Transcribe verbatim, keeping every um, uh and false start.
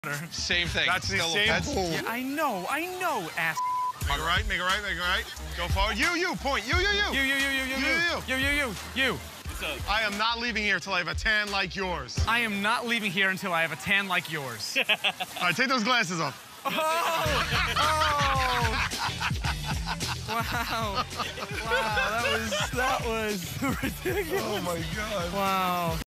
Same thing. That's the Still same. that's, Yeah, I know, I know, ass. Make it right, make it right, make it right. Go forward. You, you, point. You, you, you. You, you, you, you, you, You, you, you, you, you. I am not leaving here till I have a tan like yours. I am not leaving here until I have a tan like yours. All right, take those glasses off. Oh! Oh! Wow. Wow, that was, that was ridiculous. Oh, my God. Wow.